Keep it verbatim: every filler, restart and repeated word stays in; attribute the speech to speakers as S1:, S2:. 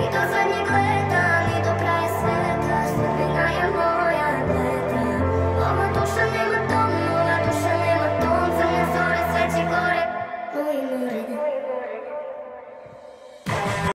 S1: I do zadnjeg leta, ni do kraja sveta, sudbina je moja leta. Ova duša nema dom, ova duša nema dom, crne zore, sve će gore, moje more.